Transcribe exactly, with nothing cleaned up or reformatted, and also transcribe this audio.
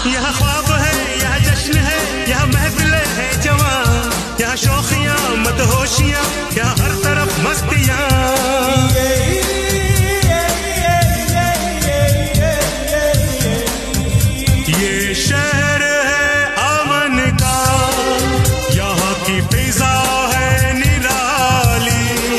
यहाँ ख्वाब है, यहाँ जश्न है, यहाँ महफिल है जवां, यहाँ शौखियाँ मदहोशियाँ, यहाँ हर